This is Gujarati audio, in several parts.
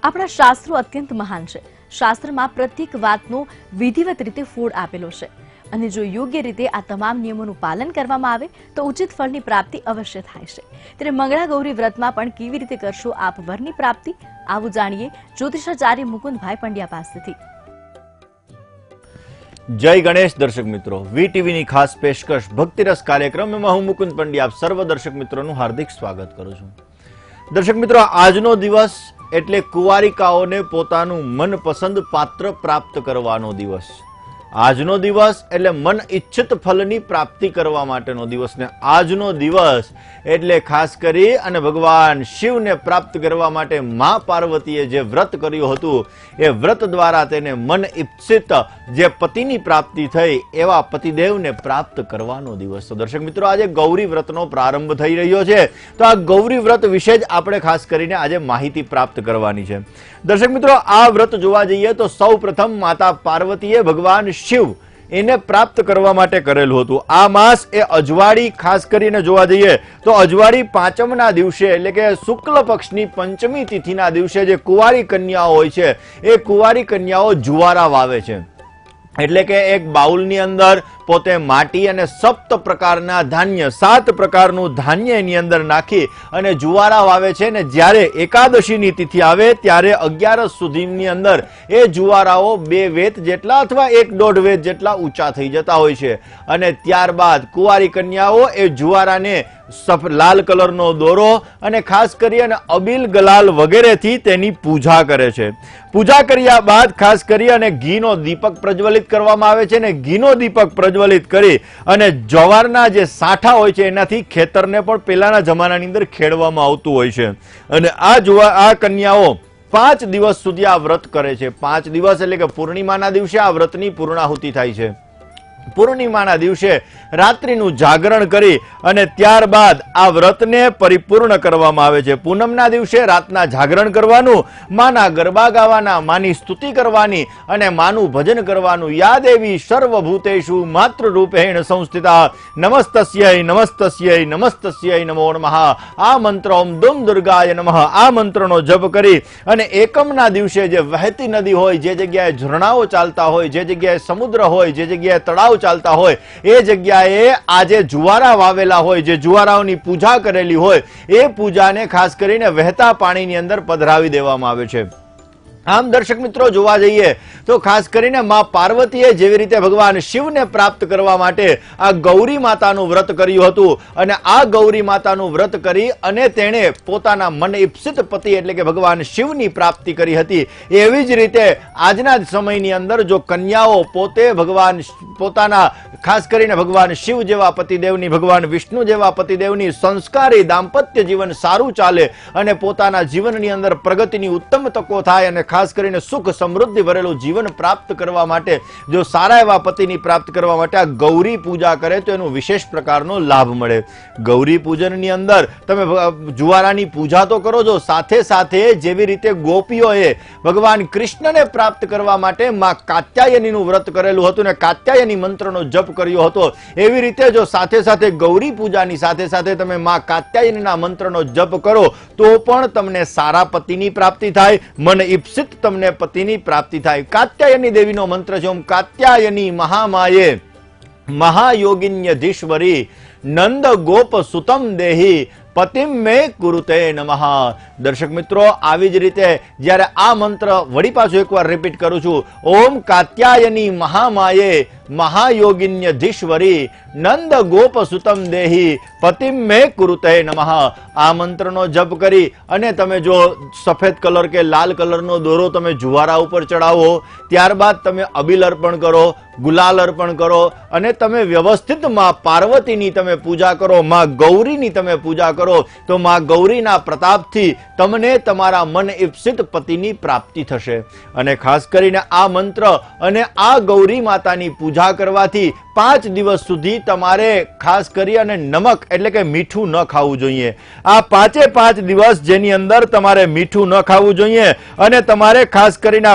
આપણા શાસ્ત્રો અત્યંત મહાન છે। શાસ્ત્રમાં પ્રત્યેક વાતનો વિધિવત રીતે ફોડ આપેલો છે અને જો યોગ્ય રીતે આ તમામ નિયમોનું પાલન કરવામાં આવે તો ઉચિત ફળની પ્રાપ્તિ અવશ્ય થાય છે। ત્યારે મંગળા ગૌરી વ્રતમાં પણ કેવી રીતે કરશો આપ વરની પ્રાપ્તિ, આવું જાણીએ જ્યોતિષાચાર્ય મુકુંદભાઈ પંડ્યા પાસેથી। જય ગણેશ દર્શક મિત્રો, વીટીવીની ખાસ પેશકશ ભક્તિરસ કાર્યક્રમમાં હું મુકુંદ પંડ્યા આપ સર્વ દર્શક મિત્રોનું હાર્દિક સ્વાગત કરું છું। દર્શક મિત્રો, આજનો દિવસ એટલે કુંવારિકાઓને પોતાનું મનપસંદ પાત્ર પ્રાપ્ત કરવાનો દિવસ। આજનો દિવસ એટલે મન ઈચ્છિત ફલની પ્રાપ્તિ કરવા માટેનો દિવસ ને આજનો દિવસ એટલે ખાસ કરી અને ભગવાન શિવને પ્રાપ્ત કરવા માટે મા પાર્વતીએ જે વ્રત કર્યું હતું એ વ્રત દ્વારા તેને મન ઈચ્છિત જે પતિની પ્રાપ્તિ થઈ એવા પતિદેવને પ્રાપ્ત કરવાનો દિવસ। તો દર્શક મિત્રો, આજે ગૌરી વ્રતનો પ્રારંભ થઈ રહ્યો છે તો આ ગૌરી વ્રત વિશે જ આપણે ખાસ કરીને આજે માહિતી પ્રાપ્ત કરવાની છે। દર્શક મિત્રો, આ વ્રત જોવા જઈએ તો સૌ પ્રથમ માતા પાર્વતીએ ભગવાન શિવ એને પ્રાપ્ત કરવા માટે કરેલું હતું। આ માસ એ અજવાળી ખાસ કરીને જોવા જઈએ તો અજવાળી પાંચમના દિવસે એટલે કે શુક્લ પક્ષની પંચમી તિથિના દિવસે જે કુંવારી કન્યાઓ હોય છે એ કુંવારી કન્યાઓ જુવારા વાવે છે। એટલે કે એક બાઉલની અંદર પોતે માટી અને સપ્ત પ્રકારના ધાન્ય, 7 પ્રકારનું ધાન્ય એની અંદર નાખી અને જુવારા વાવે છે ને જ્યારે એકાદશીની તિથિ આવે ત્યારે 11 સુધીની અંદર એ જુવારાઓ 2 વેત જેટલા અથવા 1.5 વેત જેટલા ઊંચા થઈ જતા હોય છે અને ત્યારબાદ કુંવારી કન્યાઓ એ જુવારાને લાલ કલરનો દોરો અને ખાસ કરી અને અબીલ ગલાલ વગેરેથી તેની પૂજા કરે છે। પૂજા કર્યા બાદ ખાસ કરી અને ઘીનો દીપક પ્રજ્વલિત કરવામાં આવે છે ને ઘીનો દીપક પ્રજ્વલિત કરી અને જવારના જે સાઠા હોય છે એનાથી ખેતરને પણ પહેલાના જમાનાની અંદર ખેડવામાં આવતું હોય છે અને આ કન્યાઓ 5 દિવસ સુધી આ વ્રત કરે છે। 5 દિવસ એટલે કે પૂર્ણિમાના દિવસે આ વ્રતની પૂર્ણાહુતિ થાય છે। પૂર્ણિમાના દિવસે રાત્રિનું જાગરણ કરી અને ત્યારબાદ આ વ્રતને પરિપૂર્ણ કરવામાં આવે છે। પૂનમના દિવસે રાતના જાગરણ કરવાનું, માના ગરબા ગાવાના, માની સ્તુતિ કરવાની અને માનું ભજન કરવાનું। યા દેવી સર્વભૂતેષુ માતૃરૂપેણ સંસ્થિતા નમસ્તસ્યૈ નમસ્તસ્યૈ નમસ્તસ્યૈ નમો નમઃ। આ મંત્ર ઓમ દુમ દુર્ગાય નમઃ આ મંત્રનો જપ કરી અને એકમના દિવસે જે વહેતી નદી હોય, જે જગ્યાએ ઝરણાઓ ચાલતા હોય, જે જગ્યાએ સમુદ્ર હોય, જે જગ્યાએ તળાવ ચાલતા હોય એ જગ્યાએ આજે જુવારા વાવેલા હોય, જે જુવારાઓની પૂજા કરેલી હોય એ પૂજાને ખાસ કરીને વહેતા પાણીની અંદર પધરાવી દેવામાં આવે છે। આમ દર્શક મિત્રો, જોવા જઈએ તો ખાસ કરીને માં પાર્વતીએ જેવી રીતે ભગવાન શિવને પ્રાપ્ત કરવા માટે આ ગૌરી માતાનું વ્રત કર્યું હતું અને આ ગૌરી માતાનું વ્રત કરી અને તેણે પોતાના મન ઈપ્સિત પતિ એટલે કે ભગવાન શિવની પ્રાપ્તિ કરી હતી। એવી જ રીતે આજના સમયની અંદર જો કન્યાઓ પોતે પોતાના ખાસ કરીને ભગવાન શિવ જેવા પતિદેવની, ભગવાન વિષ્ણુ જેવા પતિદેવની સંસ્કારી દાંપત્ય જીવન સારું ચાલે અને પોતાના જીવનની અંદર પ્રગતિની ઉત્તમ તકો થાય અને ખાસ કરીને સુખ સમૃદ્ધિ ભરેલું જીવન પ્રાપ્ત કરવા માટે જો સારા એવા પતિની પ્રાપ્ત કરવા માટે આ ગૌરી પૂજા કરે તો એનો વિશેષ પ્રકારનો લાભ મળે। ગૌરી પૂજનની અંદર તમે જુવારાની પૂજા તો કરો છો, સાથે સાથે જેવી રીતે ગોપીઓએ ભગવાન કૃષ્ણને પ્રાપ્ત કરવા માટે માં કાત્યાયનીનું વ્રત કરેલું હતું ને કાત્યાયની મંત્રનો જપ કર્યો હતો એવી રીતે જો સાથે સાથે ગૌરી પૂજાની સાથે સાથે તમે માં કાત્યાયનીના મંત્રનો જપ કરો તો પણ તમને સારા પતિની પ્રાપ્તિ થાય, મન ઈપ્સિત તમને પતિની પ્રાપ્તિ થાય। કાત્યાયની દેવીનો મંત્ર છે ઓમ કાત્યાયની મહામાયે મહાયોગિન્યધીશ્વરી નંદ ગોપ સુતમ દેહી પતિમ મે કુરુતે નમઃ। દર્શક મિત્રો, આવી જ રીતે જ્યારે આ મંત્ર વળી પાછું એકવાર રિપીટ કરું છું, ઓમ કાત્યાયની મહામાયે મહાયોગિન્યધીશ્વરી નંદ ગોપ સુતમ દેહી પતિમ મે કુરુતે નમઃ આ મંત્રનો જપ કરી અને તમે જો સફેદ કલર કે લાલ કલરનો દોરો તમે જુવારા ઉપર ચડાવો, ત્યારબાદ તમે અબીલ અર્પણ કરો, ગુલાલ અર્પણ કરો અને તમે વ્યવસ્થિત માં પાર્વતીની તમે પૂજા કરો, માં ગૌરીની તમે પૂજા કરો તો માં ગૌરીના પ્રતાપથી તમને તમારા મન ઈપ્સિત પતિની પ્રાપ્તિ થશે। અને ખાસ કરીને આ મંત્ર અને આ ગૌરી માતાની પૂજા કરવાથી 5 દિવસ સુધી તમારે ખાસ કરી અને નમક એટલે કે મીઠું ન ખાવું જોઈએ. આ 5 દિવસ જેની અંદર તમારે મીઠું ન ખાવું જોઈએ અને તમારે ખાસ કરીને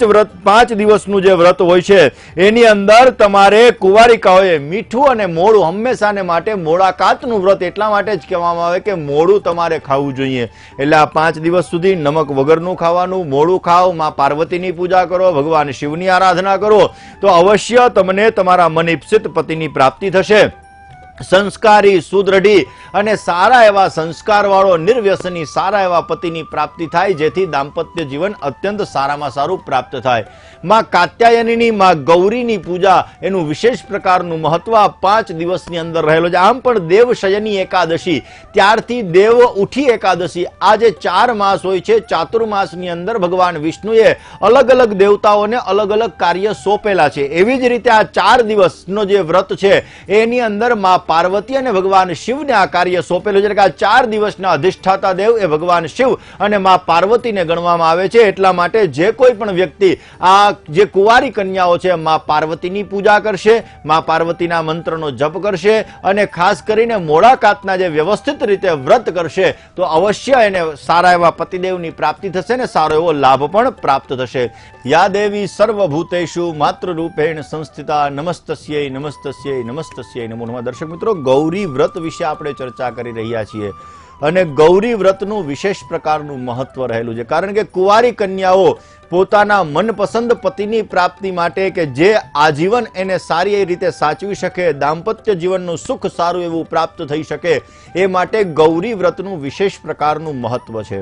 5 દિવસનું જે વ્રત હોય છે એની અંદર તમારે કુંવારિકાઓએ મીઠું અને મોળું હંમેશાને માટે મોળાકાતનું વ્રત એટલા માટે જ કહેવામાં આવે કે મોળું તમારે ખાવું જોઈએ. એટલે આ 5 દિવસ સુધી નમક વગરનું ખાવાનું, મોળું ખાઓ, માં પાર્વતીની પૂજા કરો, ભગવાન શિવની આરાધના કરો તો અવશ્ય તમને તમારા મનઈપ્સિત પતિની પ્રાપ્તિ થશે. સંસ્કારી, સુદ્રઢી અને સારા એવા સંસ્કારવાળો નિર્વ્યસની સારા એવા પતિની પ્રાપ્તિ થાય, જેથી દાંપત્ય જીવન અત્યંત સારામાં સારું પ્રાપ્ત થાય. માં કાત્યાયનીની, માં ગૌરીની પૂજા એનું વિશેષ પ્રકારનું મહત્વ 5 દિવસની અંદર રહેલો છે. આમ પણ દેવશયની એકાદશી ત્યારથી દેવ ઉઠી એકાદશી, આ જે 4 માસ હોય છે, ચાતુર્માસની અંદર ભગવાન વિષ્ણુએ અલગ અલગ દેવતાઓને અલગ અલગ કાર્ય સોંપેલા છે. એવી જ રીતે આ 4 દિવસનો જે વ્રત છે એની અંદર માં પાર્વતી અને ભગવાન શિવને આ કાર્ય સોંપેલું છે. આ 4 દિવસના અધિષ્ઠાતા દેવ એ ભગવાન શિવ અને માં પાર્વતીને ગણવામાં આવે છે. એટલા માટે જે કોઈ પણ વ્યક્તિ આ જે કુંવારી કન્યાઓ છે માં પાર્વતીની પૂજા કરશે, માં પાર્વતીના મંત્રનો જપ કરશે અને ખાસ કરીને મોળાકાતના જે વ્યવસ્થિત રીતે વ્રત કરશે તો અવશ્ય એને સારા એવા પતિદેવની પ્રાપ્તિ થશે ને સારો એવો લાભ પણ પ્રાપ્ત થશે. યા દેવી સર્વભૂતેષુ માતૃરૂપેણ સંસ્થિતા નમસ્તસ્યૈ નમસ્તસ્યૈ નમસ્તસ્યૈ નમો નમઃ. દર્શક મિત્રો, ગૌરી વ્રત વિશે આપણે ચર્ચા કરી રહ્યા છીએ અને ગૌરી વ્રતનું વિશેષ પ્રકારનું મહત્વ રહેલું છે. કારણ કે કુંવારી કન્યાઓ પોતાના મનપસંદ પતિની પ્રાપ્તિ માટે કે જે આજીવન એને સારી રીતે સાચવી શકે, દાંપત્ય જીવનનું સુખ સારું એવું પ્રાપ્ત થઈ શકે એ માટે ગૌરી વ્રતનું વિશેષ પ્રકારનું મહત્વ છે.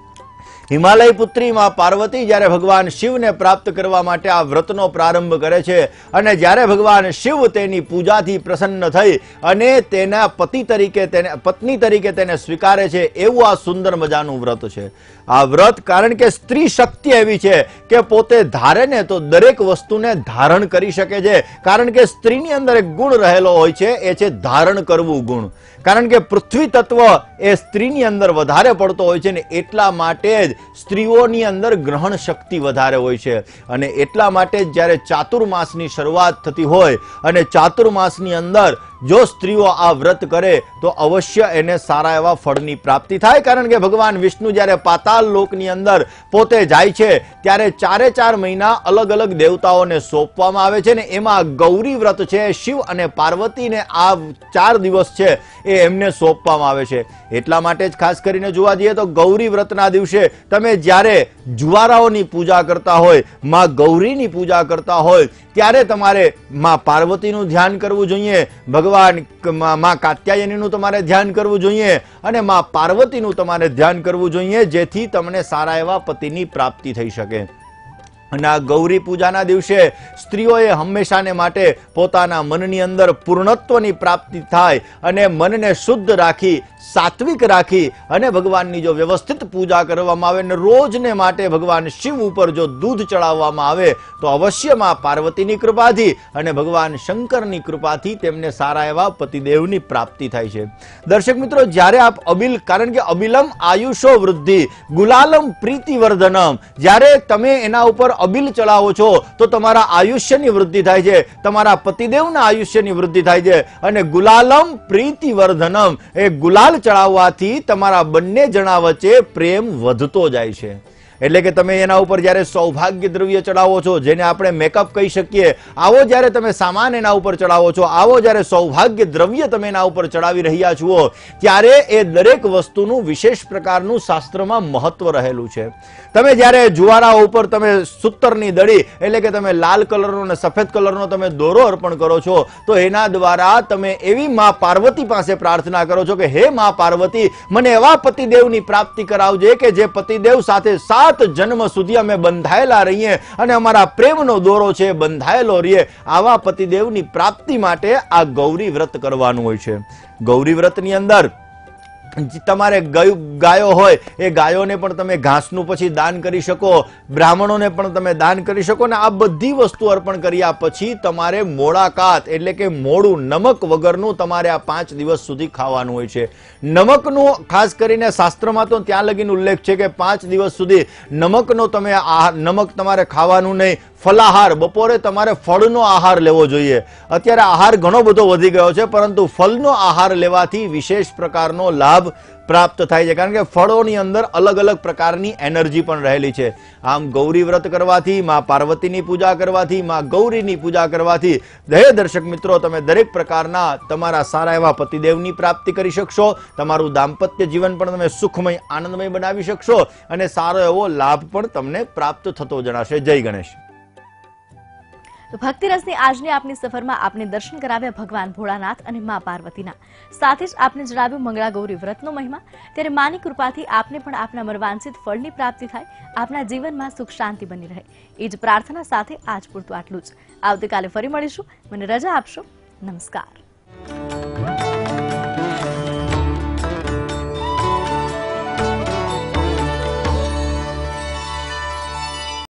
હિમાલય પુત્રી માં પાર્વતી જ્યારે ભગવાન શિવને પ્રાપ્ત કરવા માટે આ વ્રતનો પ્રારંભ કરે છે અને જ્યારે ભગવાન શિવ તેની પૂજાથી પ્રસન્ન થઈ અને તેના પતિ તરીકે પત્ની તરીકે તેને સ્વીકારે છે, એવું આ સુંદર મજાનું વ્રત છે. આ વ્રત કારણ કે સ્ત્રી શક્તિ એવી છે કે પોતે ધારે ને તો દરેક વસ્તુને ધારણ કરી શકે છે. કારણ કે સ્ત્રીની અંદર એક ગુણ રહેલો હોય છે, એ છે ધારણ કરવું ગુણ. કારણ કે પૃથ્વી તત્વ એ સ્ત્રીની અંદર વધારે પડતો હોય છે ને એટલા માટે જ સ્ત્રીઓની અંદર ગ્રહણ શક્તિ વધારે હોય છે. અને એટલા માટે જ જ્યારે ચાતુર્માસની શરૂઆત થતી હોય અને ચાતુર્માસની અંદર જો સ્ત્રીઓ આ વ્રત કરે તો અવશ્ય એને સારા એવા ફળની પ્રાપ્તિ થાય. કારણ કે ભગવાન વિષ્ણુ જ્યારે પાતાળ લોકની અંદર પોતે જાય છે ત્યારે 4 મહિના અલગ અલગ દેવતાઓને સોંપવામાં આવે છે ને એમાં ગૌરી વ્રત છે, શિવ અને પાર્વતીને આ 4 દિવસ છે એ એમને સોંપવામાં આવે છે. એટલા માટે જ ખાસ કરીને જોવા જઈએ તો ગૌરી વ્રતના દિવસે તમે જ્યારે જુવારાઓની પૂજા કરતા હોય, માં ગૌરીની પૂજા કરતા હોય ત્યારે તમારે માં પાર્વતીનું ધ્યાન કરવું જોઈએ, ભગવાન માં કાત્યાયનીનું તમારે ધ્યાન કરવું જોઈએ અને માં પાર્વતીનું તમારે ધ્યાન કરવું જોઈએ, જેથી તમને સારા એવા પતિની પ્રાપ્તિ થઈ શકે. અને આ ગૌરી પૂજાના દિવસે સ્ત્રીઓએ હંમેશાને માટે પોતાના મનની અંદર પૂર્ણત્વની પ્રાપ્તિ થાય અને મનને શુદ્ધ રાખી, સાત્વિક રાખી અને ભગવાનની જો વ્યવસ્થિત પૂજા કરવામાં આવે અને રોજને માટે ભગવાન શિવ ઉપર જો દૂધ ચડાવવામાં આવે તો અવશ્યમાં પાર્વતીની કૃપાથી અને ભગવાન શંકરની કૃપાથી તેમને સારા એવા પતિદેવની પ્રાપ્તિ થાય છે. દર્શક મિત્રો, જ્યારે આપ કારણ કે અબિલમ આયુષો વૃદ્ધિ ગુલાલમ પ્રીતિવર્ધનમ, જ્યારે તમે એના ઉપર અબિલ ચડાવો છો તો તમારા આયુષ્યની વૃદ્ધિ થાય છે, તમારા પતિદેવના આયુષ્યની વૃદ્ધિ થાય છે. અને ગુલાલમ પ્રીતિવર્ધનમ, એ ગુલાલ ચડાવવાથી તમારા બંને જણા વચ્ચે પ્રેમ વધતો જાય છે. એટલે કે તમે એના ઉપર જ્યારે સૌભાગ્ય દ્રવ્ય ચડાવો છો, જેને આપણે મેકઅપ કહી શકીએ, આવો જ્યારે તમે સામાન એના ઉપર ચડાવો છો, આવો જ્યારે સૌભાગ્ય દ્રવ્ય તમે એના ઉપર ચડાવી રહ્યા છો, ત્યારે એ દરેક વસ્તુનું વિશેષ પ્રકારનું શાસ્ત્રમાં મહત્વ રહેલું છે. તમે જ્યારે જુવારા ઉપર તમે સૂતરની દડી એટલે કે તમે લાલ કલરનો અને સફેદ કલરનો તમે દોરો અર્પણ કરો છો તો એના દ્વારા તમે એવી માં પાર્વતી પાસે પ્રાર્થના કરો છો કે હે માં પાર્વતી, મને એવા પતિદેવની પ્રાપ્તિ કરાવજે કે જે પતિદેવ સાથે 7 જન્મ સુધી અમે બંધાયેલા રહીએ અને અમારા પ્રેમનો દોરો છે બંધાયેલો રહીએ. આવા પતિદેવની પ્રાપ્તિ માટે આ ગૌરી વ્રત કરવાનું હોય છે. ગૌરી વ્રતની અંદર તમારે ગાયો હોય એ ગાયોને પણ તમે ઘાસનું પછી દાન કરી શકો, બ્રાહ્મણોને પણ તમે દાન કરી શકો ને આ બધી વસ્તુ અર્પણ કર્યા પછી તમારે મોળાકાત એટલે કે મોડું નમક વગરનું તમારે આ 5 દિવસ સુધી ખાવાનું હોય છે. નમકનું ખાસ કરીને શાસ્ત્રમાં તો ત્યાં લગીને ઉલ્લેખ છે કે 5 દિવસ સુધી નમકનો તમે નમક તમારે ખાવાનું નહીં, ફલાહાર, બપોરે તમારે ફળનો આહાર લેવો જોઈએ. અત્યારે આહાર ઘણો બધો વધી ગયો છે, પરંતુ ફળનો આહાર લેવાથી વિશેષ પ્રકારનો લાભ પ્રાપ્ત થાય છે, કારણ કે ફળોની અંદર અલગ અલગ પ્રકારની એનર્જી પણ રહેલી છે. આમ ગૌરી વ્રત કરવાથી, માં પાર્વતીની પૂજા કરવાથી, માં ગૌરીની પૂજા કરવાથી દર્શક મિત્રો તમે દરેક પ્રકારના તમારા સારા એવા પતિદેવની પ્રાપ્તિ કરી શકશો. તમારું દાંપત્ય જીવન પણ તમે સુખમય આનંદમય બનાવી શકશો અને સારો એવો લાભ પણ તમને પ્રાપ્ત થતો જણાશે. જય ગણેશ. તો ભક્તિ રસની આજની આપની સફરમાં આપને દર્શન કરાવ્યા ભગવાન ભોળાનાથ અને મા પાર્વતીના, સાથે જ આપને જણાવ્યું મંગળા ગૌરી વ્રતનો મહિમા. ત્યારે માની કૃપાથી આપને પણ આપના મનવાંછિત ફળની પ્રાપ્તિ થાય, આપના જીવનમાં સુખ શાંતિ બની રહે, એ જ પ્રાર્થના સાથે આજ પૂરતું આટલું જ. આવતીકાલે ફરી મળીશું. મને રજા આપશો. નમસ્કાર.